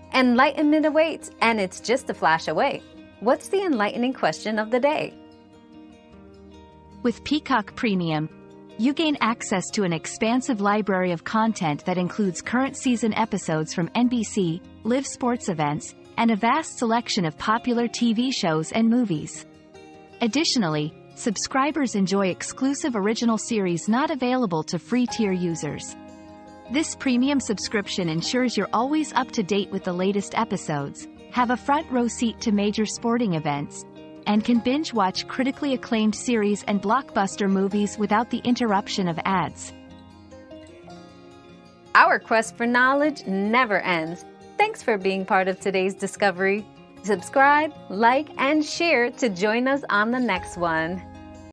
Enlightenment awaits, and it's just a flash away. What's the enlightening question of the day? With Peacock Premium, you gain access to an expansive library of content that includes current season episodes from NBC, live sports events, and a vast selection of popular TV shows and movies. Additionally, subscribers enjoy exclusive original series not available to free tier users. This premium subscription ensures you're always up to date with the latest episodes, have a front row seat to major sporting events, and can binge-watch critically acclaimed series and blockbuster movies without the interruption of ads. Our quest for knowledge never ends. Thanks for being part of today's discovery. Subscribe, like, and share to join us on the next one.